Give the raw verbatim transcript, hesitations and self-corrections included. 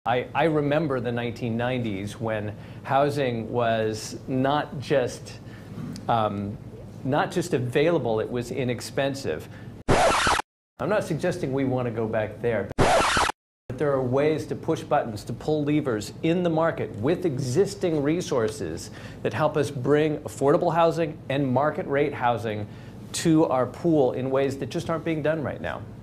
I, I remember the nineteen nineties when housing was not just, um, not just available, it was inexpensive. I'm not suggesting we want to go back there, but there are ways to push buttons, to pull levers in the market with existing resources that help us bring affordable housing and market rate housing to our pool in ways that just aren't being done right now.